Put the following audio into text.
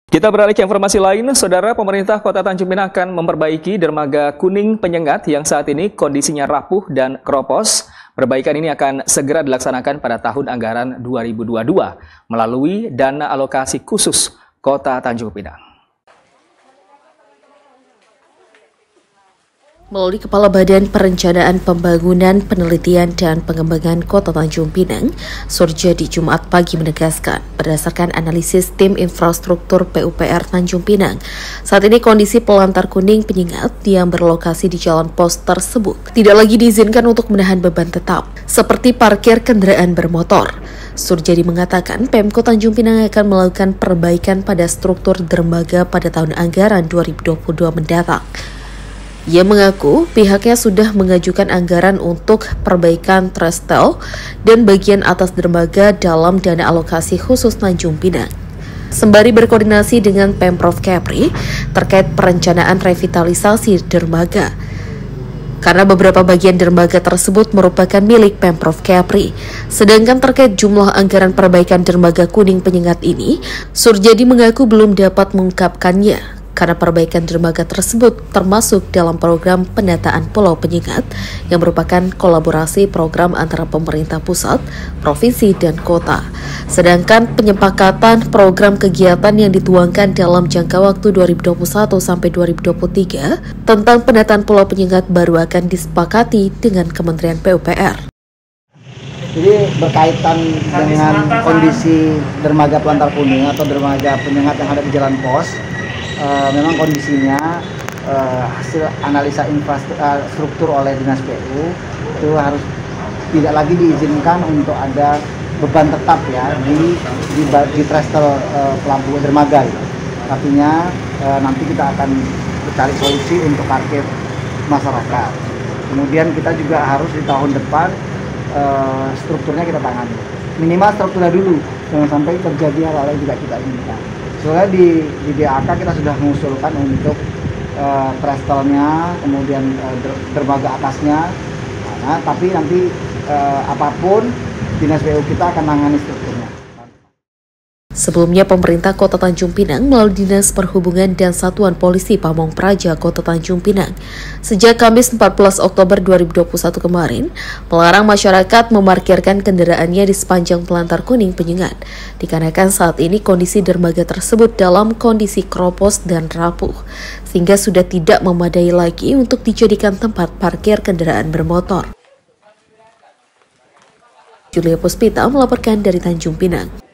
Kita beralih ke informasi lain, Saudara. Pemerintah Kota Tanjung Pinang akan memperbaiki dermaga Kuning Penyengat yang saat ini kondisinya rapuh dan keropos. Perbaikan ini akan segera dilaksanakan pada tahun anggaran 2022 melalui dana alokasi khusus Kota Tanjung Pinang. Melalui Kepala Badan Perencanaan Pembangunan, Penelitian dan Pengembangan Kota Tanjung Pinang, Surjadi Jumat pagi menegaskan, berdasarkan analisis tim infrastruktur PUPR Tanjung Pinang, saat ini kondisi Pelantar Kuning Penyengat yang berlokasi di jalan pos tersebut tidak lagi diizinkan untuk menahan beban tetap, seperti parkir kendaraan bermotor. Surjadi mengatakan Pemkot Tanjung Pinang akan melakukan perbaikan pada struktur dermaga pada tahun anggaran 2022 mendatang. Ia mengaku pihaknya sudah mengajukan anggaran untuk perbaikan trestel dan bagian atas dermaga dalam dana alokasi khusus Tanjung Pinang. Sembari berkoordinasi dengan Pemprov Kepri terkait perencanaan revitalisasi dermaga. Karena beberapa bagian dermaga tersebut merupakan milik Pemprov Kepri. Sedangkan terkait jumlah anggaran perbaikan dermaga Kuning Penyengat ini, Surjadi mengaku belum dapat mengungkapkannya. Karena perbaikan dermaga tersebut termasuk dalam program penataan Pulau Penyengat yang merupakan kolaborasi program antara pemerintah pusat, provinsi, dan kota. Sedangkan penyepakatan program kegiatan yang dituangkan dalam jangka waktu 2021 sampai 2023 tentang penataan Pulau Penyengat baru akan disepakati dengan Kementerian PUPR. Jadi berkaitan dengan kondisi dermaga Pelantar Kuning atau dermaga Penyengat yang ada di Jalan Pos, memang kondisinya hasil analisa infrastruktur oleh Dinas PU itu harus tidak lagi diizinkan untuk ada beban tetap ya di trestel pelabuhan dermaga. Artinya nanti kita akan cari solusi untuk parkir masyarakat. Kemudian kita juga harus di tahun depan strukturnya kita tangani. Minimal strukturnya dulu, jangan sampai terjadi hal-hal yang tidak kita inginkan. Soalnya di DAK kita sudah mengusulkan untuk trestelnya, kemudian dermaga atasnya, nah, tapi nanti apapun Dinas PU kita akan menangani strukturnya. Sebelumnya, pemerintah Kota Tanjung Pinang melalui Dinas Perhubungan dan Satuan Polisi Pamong Praja Kota Tanjung Pinang sejak Kamis 14 Oktober 2021 kemarin melarang masyarakat memarkirkan kendaraannya di sepanjang Pelantar Kuning Penyengat dikarenakan saat ini kondisi dermaga tersebut dalam kondisi keropos dan rapuh sehingga sudah tidak memadai lagi untuk dijadikan tempat parkir kendaraan bermotor. Julia Puspita melaporkan dari Tanjung Pinang.